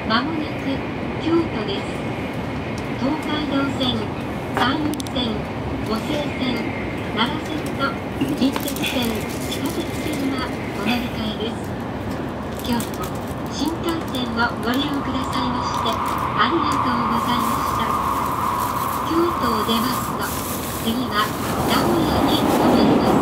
まもなく京都です。東海道線、山陰線、湖西線、奈良線と近鉄線、地下鉄線はお乗り換えです。今日も新幹線をご利用くださいましてありがとうございました。京都を出ますと次は名古屋に停まります。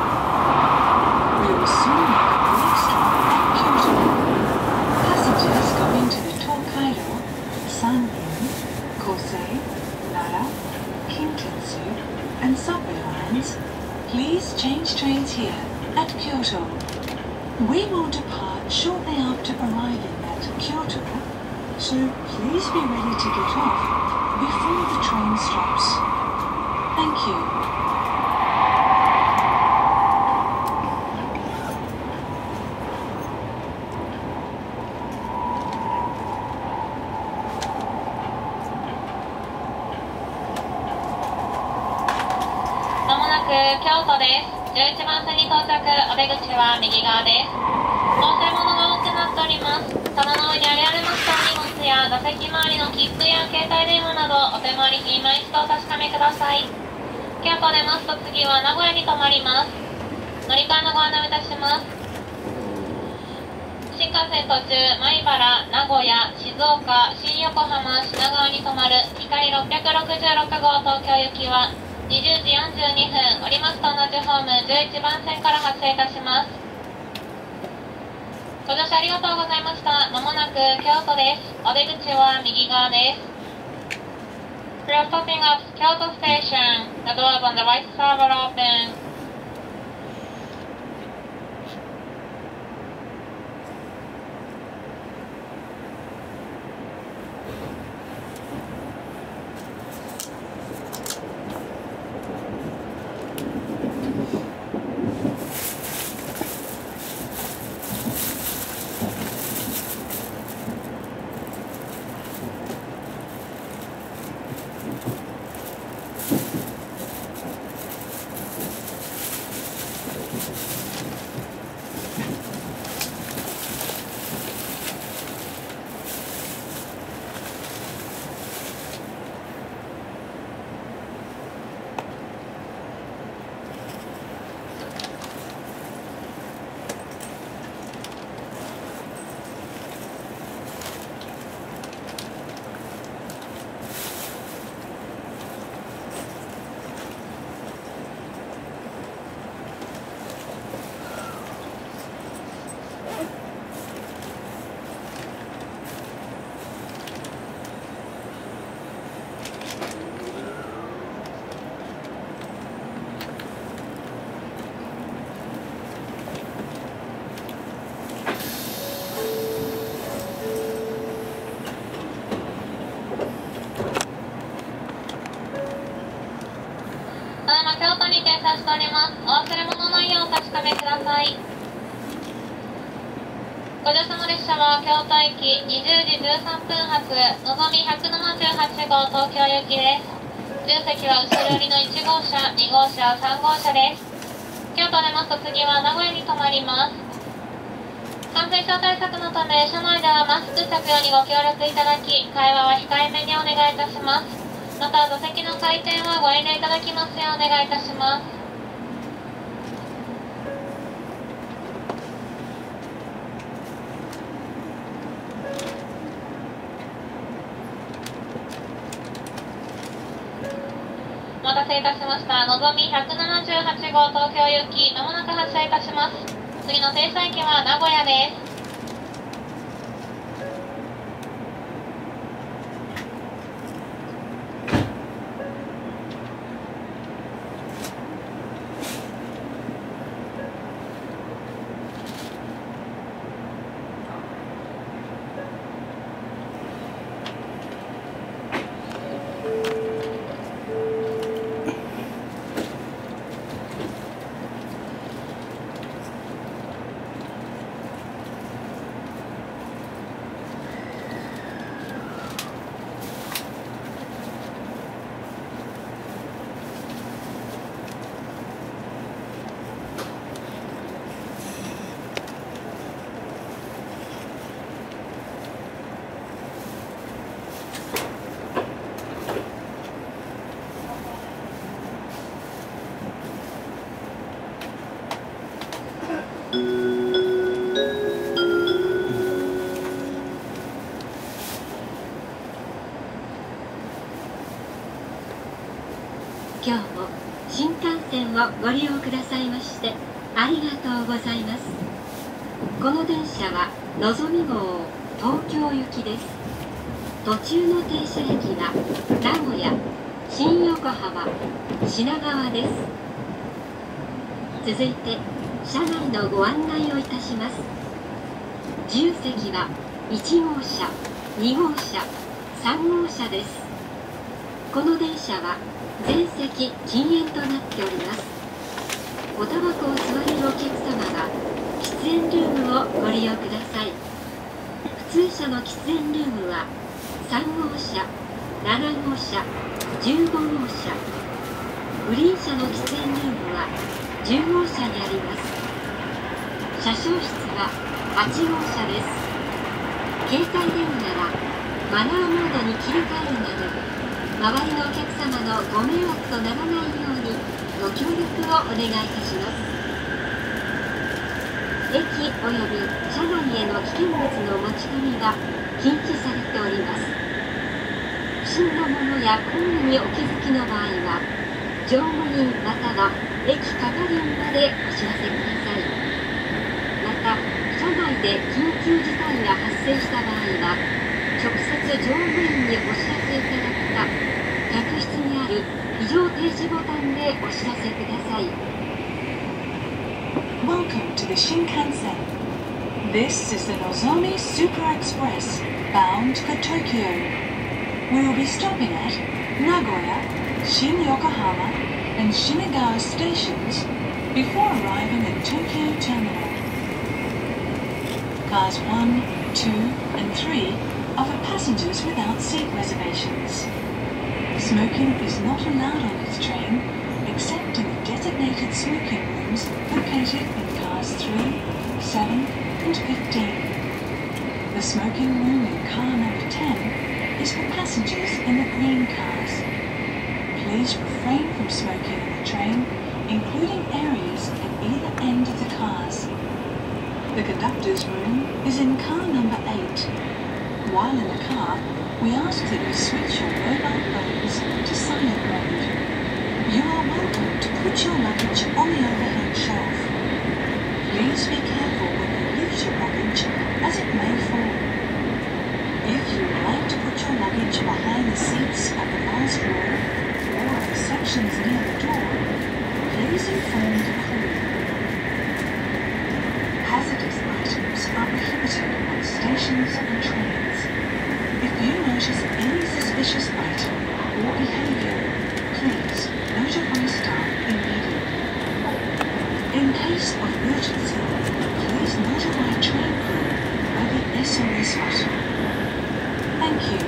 We will soon make the next stop at Kyoto. Passengers going to the Tokaido, Sanrin, Kosei, Nara, Kintetsu, and subway lines, please change trains here at Kyoto. We will depart shortly after arriving at Kyoto, so please be ready to get off before the train stops. Thank you. 京都です。11番線に到着、お出口は右側です。お忘れ物が多くなっております。棚の上にありありましたお荷物や座席周りの切符や携帯電話などお手回り品今一度お確かめください。京都出ますと次は名古屋に停まります。乗り換えのご案内をいたします。新幹線途中、米原、名古屋、静岡、新横浜、品川に停まる光666号東京行きは20時42分、降りますと同じホーム11番線から発車いたします。ご乗車ありがとうございました。まもなく京都です。お出口は右側です。We are stopping at Kyoto Station. The doors on the right side will open. 京都に停車しております。お忘れ物のないようお確かめください。ご乗車の列車は京都駅20時13分発のぞみ178号東京行きです。重席は後ろ寄りの1号車、2号車、3号車です。京都出ますと次は名古屋に停まります。感染症対策のため車内ではマスク着用にご協力いただき、会話は控えめにお願いいたします。また座席の回転はご遠慮いただきますようお願いいたします。お待たせいたしました。のぞみ178号東京行き、まもなく発車いたします。次の停車駅は名古屋です。 今日も新幹線をご利用くださいましてありがとうございます。この電車はのぞみ号東京行きです。途中の停車駅は名古屋、新横浜、品川です。続いて車内のご案内をいたします。自由席は1号車、2号車、3号車です。この電車は全席禁煙となっております。おタバコを吸われるお客様は喫煙ルームをご利用ください。普通車の喫煙ルームは3号車、7号車、15号車。グリーン車の喫煙ルームは10号車にあります。車掌室は8号車です。携帯電話ならマナーモードに切り替えるなど周りのお客様のご迷惑とならないようにご協力をお願いいたします。駅及び車内への危険物の持ち込みが禁止されております。不審なものや行為にお気づきの場合は乗務員または駅係員までお知らせください。また車内で緊急事態が発生した場合は直接乗務員にお知らせいただくか客室にある非常停止ボタンでお知らせください。 Welcome to the Shinkansen. This is the Nozomi Super Express bound for Tokyo. We will be stopping at Nagoya, Shin-Yokohama and Shinagawa stations before arriving at Tokyo Terminal. Cars 1, 2 and 3 are for passengers without seat reservations. Smoking is not allowed on this train except in the designated smoking rooms located in cars 3, 7 and 15. The smoking room in car number 10 is for passengers in the green cars. Please refrain from smoking on the train, including areas at either end of the cars. The conductor's room is in car number 8. While in the car, we ask that you switch your mobile phones to silent mode. You are welcome to put your luggage on the overhead shelf. Please be careful when you lift your luggage as it may fall. If you would like to put your luggage behind the seats at the last row or at the sections near the door, please inform the crew. Hazardous items are prohibited on stations and trains. If you notice any suspicious item or behavior, please notify staff immediately. In case of emergency, please notify train crew by the SOS button. Thank you.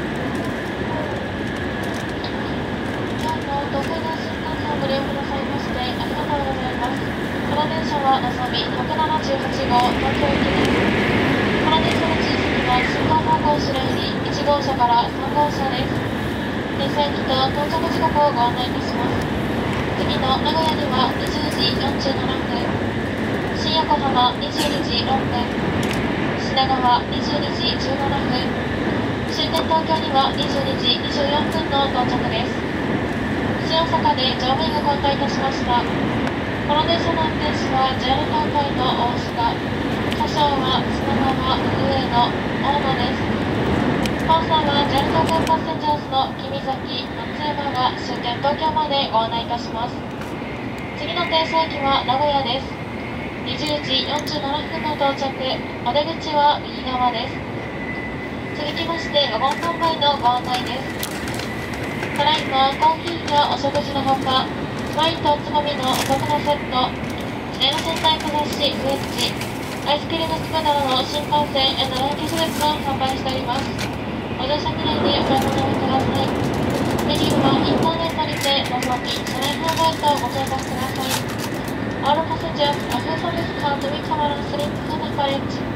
今日も東海道新幹線をご利用くださいましてありがとうございます。この電車はのぞみ178号東京行きです。この電車の地域は新幹線号種類に1号車から3号車です。電車駅と到着時刻をご案内いたします。次の名古屋には20時47分、新横浜22時6分、品川22時17分、終点東京には22時24分の到着です。新大阪で乗務員が交代いたしました。この電車の運転士は JR 東海の大須賀、車掌は砂川上野大野です。本線は JR 東海パッセンジャーズの君崎松山が終点東京までご案内いたします。次の停車駅は名古屋です。20時47分の到着、お出口は右側です。続きましてワゴン販売のご案内です。ただいまコーヒーやお食事のほかワインとおつまみのお得なセット、自転車洗濯雑誌ウエッジ、アイスクリームスプーンなどの新幹線へのランキンググッズを販売しております。ご乗車記念にお買い物をください。メニューはインターネットにてのぞみ車内販売とご検索ください。All passengers are welcome to come to Mikawa Sleep Fun College.